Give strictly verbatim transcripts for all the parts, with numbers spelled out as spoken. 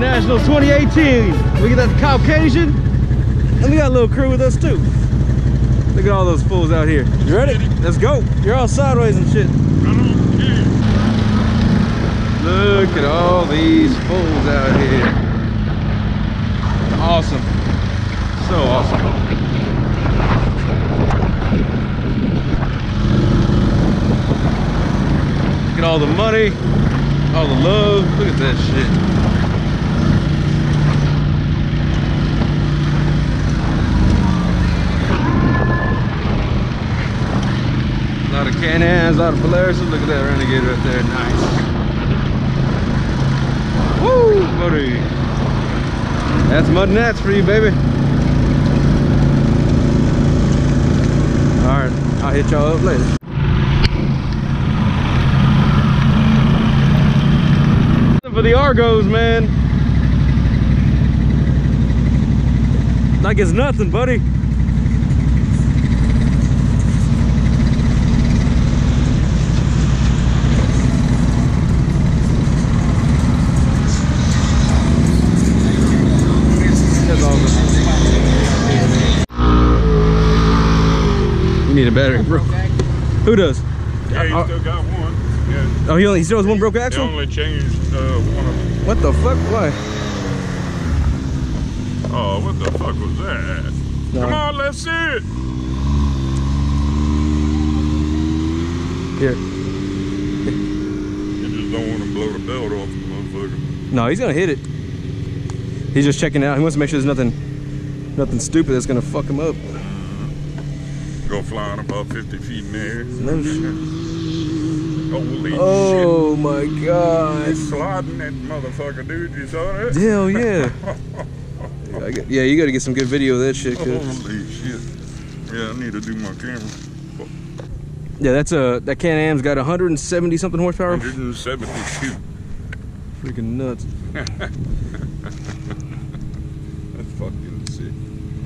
International twenty eighteen. We got the Cau-Cajun, and we got a little crew with us too. Look at all those fools out here. You ready? Let's go. You're all sideways and shit. Look at all these fools out here. Awesome. So awesome. Look at all the money, all the love. Look at that shit. A lot of Can-Ams, a lot of Polaris. Look at that Renegade right there. Nice. Woo, buddy. That's mud and gnats for you, baby. All right, I'll hit y'all up later. For the Argos, man. Like it's nothing, buddy. You need a battery, bro. Who does? Yeah, he uh, still got one. Yeah. Oh, he only he still has one broke axle? They only changed uh, one of them. What the fuck? Why? Oh, what the fuck was that? No. Come on, let's see it. Here. You just don't want to blow the belt off the motherfucker. No, he's gonna hit it. He's just checking it out. He wants to make sure there's nothing, nothing stupid that's gonna fuck him up. Go flying about fifty feet in the air. No Holy oh shit. my god. He's sliding that motherfucker, dude. You saw that? Hell yeah. Yeah, yeah, you gotta get some good video of that shit. Holy shit. Yeah, I need to do my camera. Yeah, that's a, that Can-Am's got one hundred seventy something horsepower. one hundred seventy-two. Freaking nuts. That's fucking sick.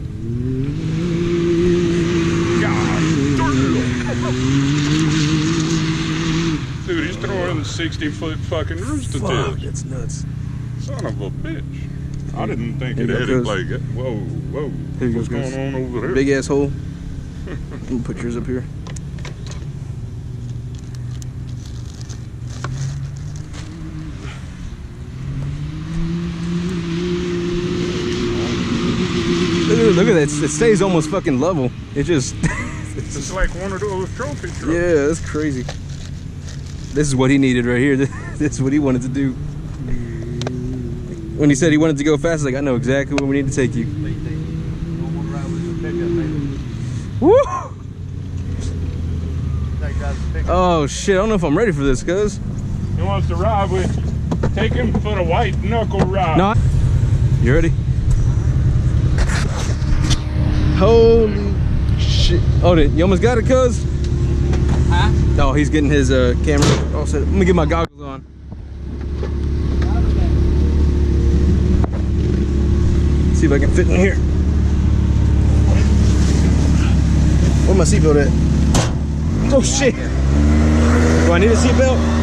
Dude, he's throwing sixty foot fucking rooster tails. Fuck, that's nuts. Son of a bitch. I didn't think it had it like it. Whoa, whoa. What's going on over there? Big ass hole. I'm gonna put yours up here. Look at that, it stays almost fucking level. It just... it's just like one of those trophy trucks. Yeah, that's crazy. This is what he needed right here. This is what he wanted to do. When he said he wanted to go fast, like, I know exactly where we need to take you. Woo! Oh shit, I don't know if I'm ready for this, cuz. He wants to ride with you. Take him for the white knuckle ride. No. You ready? Holy shit. Oh, you almost got it, cuz? Huh? No, he's getting his uh, camera all set. Let me get my goggles on. See if I can fit in here. Where's my seatbelt at? Oh shit. Do I need a seatbelt?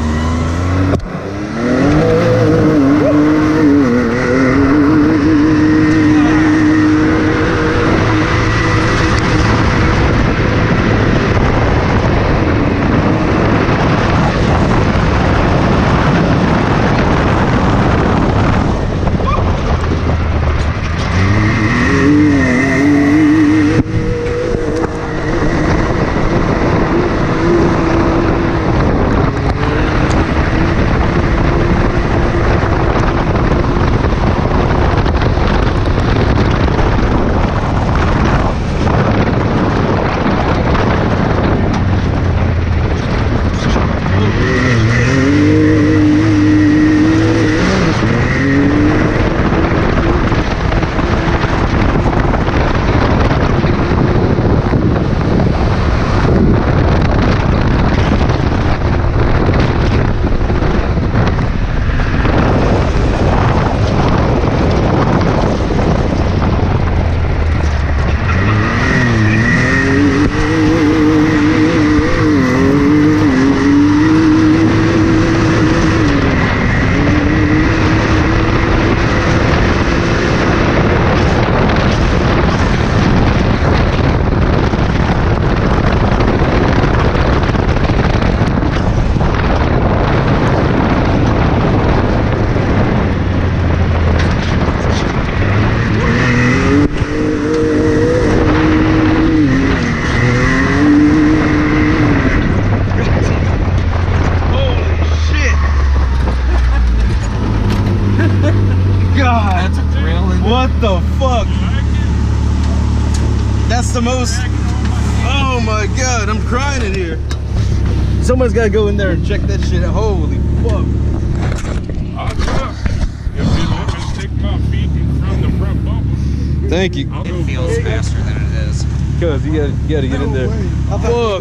That's the most. Oh my God, I'm crying in here. Someone's gotta go in there and check that shit out. Holy fuck. I'll look. If you let me stick my feet in from the front bumper. Thank you. I'll go It feels faster than it is. Cause you gotta, you gotta get in there. Fuck.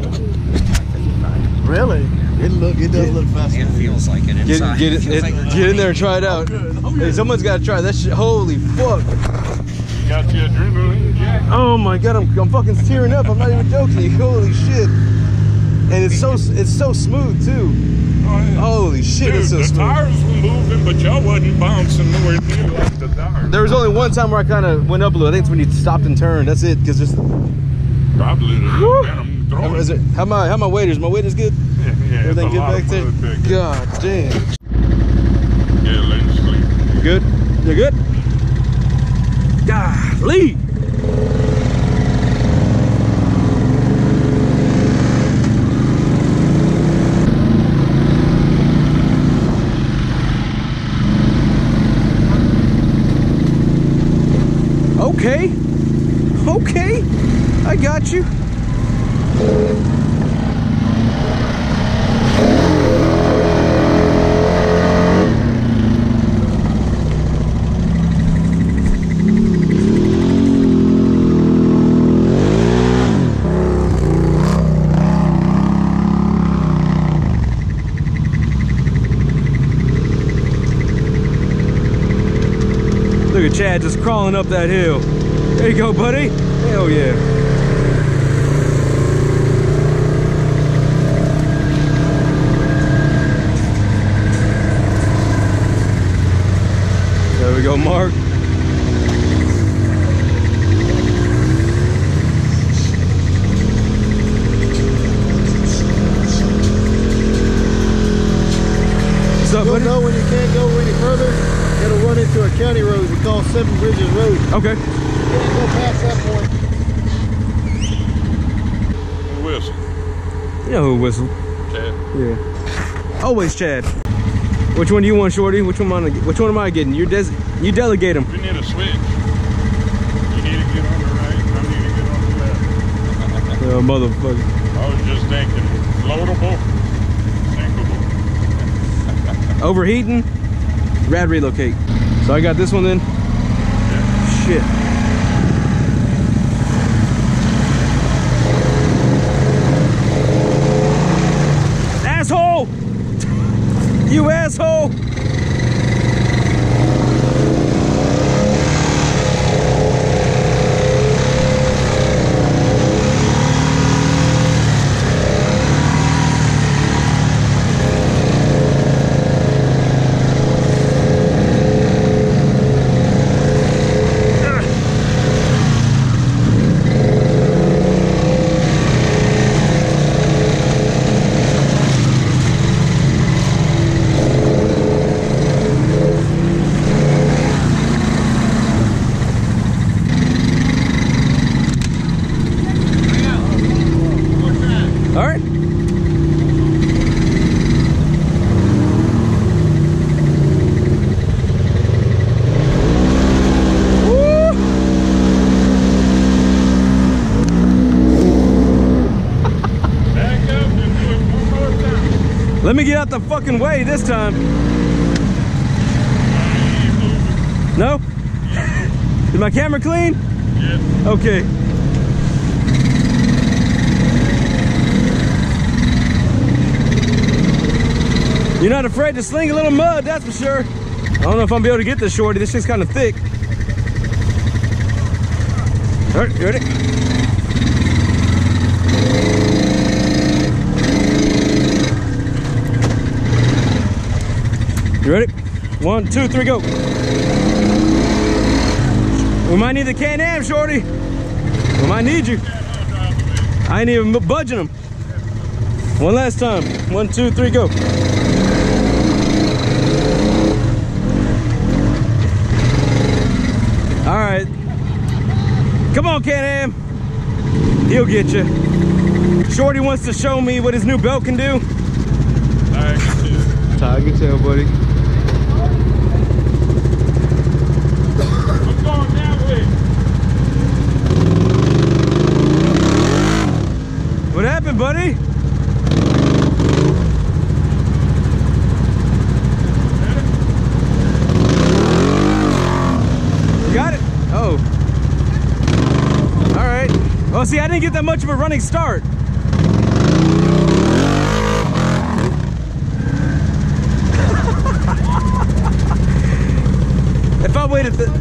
Really? It look. It does look faster. It feels like it Get, inside. get, it it, feels it, like you're get in there and try it out. Hey, someone's gotta try that shit. Holy fuck. You got your adrenaline jack. Oh my God, I'm, I'm fucking tearing up. I'm not even joking. Holy shit. And it's so it's so smooth too. Oh, yeah. Holy shit, Dude, it's so the smooth. tires were moving, but y'all wasn't bouncing nowhere near like the tires. There was only one time where I kind of went up a little. I think it's when you stopped and turned. That's it. Cause just Probably the Woo. I'm throwing. Is it, how my how my waders? My waders good? Yeah, yeah, Everything it's a good lot back of there? mud back there. God damn. Yeah, let him sleep. You good? You good? Golly. Okay. Okay. I got you. Look at Chad just crawling up that hill. There you go, buddy. Hell yeah. There we go, Mark. What's up, You'll buddy? know when you can't go any further. It'll run into a county road we call Seven Bridges Road. Okay. You can't go past that point. Whistle. You know who whistled. Chad. Yeah. Always Chad. Which one do you want, Shorty? Which one am I, which one am I getting? You des you delegate them. We need a switch. You need to get on the right. I need to get on the left. Oh, motherfucker. I was just thinking, floatable, sinkable. Overheating, rad relocate. So I got this one then. Yeah. Shit. Asshole! You asshole! All right. Woo! Back up and do it one more time. Let me get out the fucking way this time. I ain't moving. No? Is my camera clean? Yeah. Okay. You're not afraid to sling a little mud, that's for sure. I don't know if I'm gonna be able to get this, Shorty. This shit's kind of thick. All right, you ready? You ready? One, two, three, go. We might need the Can-Am, Shorty. We might need you. I ain't even budging them. One last time. One, two, three, go. All right. Come on, Can-Am. He'll get you. Shorty wants to show me what his new belt can do. TigerTail. TigerTail, buddy. I'm going that way. buddy. You got it? Oh. All right. Well, see, I didn't get that much of a running start. If I waited, th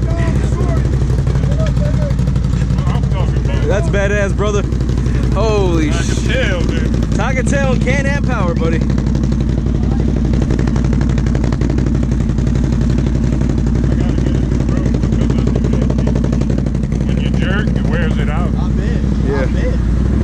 that's badass, brother. Holy shit. TigerTail, dude. TigerTail and Can-Am power, buddy. I gotta get it in the road because when you jerk, it wears it out. I bet. Yeah. I bet.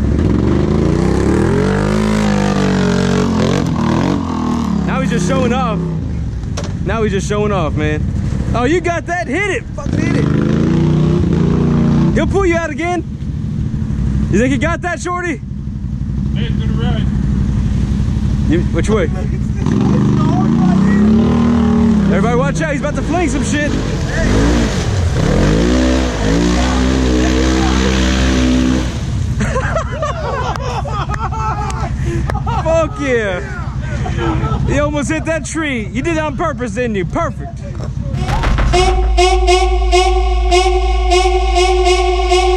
Now he's just showing off. Now he's just showing off, man. Oh, you got that? Hit it. Fucking hit it. He'll pull you out again. You think you got that, Shorty? Head to the right. You, which way? Everybody watch out. He's about to fling some shit. Fuck yeah. You almost hit that tree. You did it on purpose, didn't you? Perfect.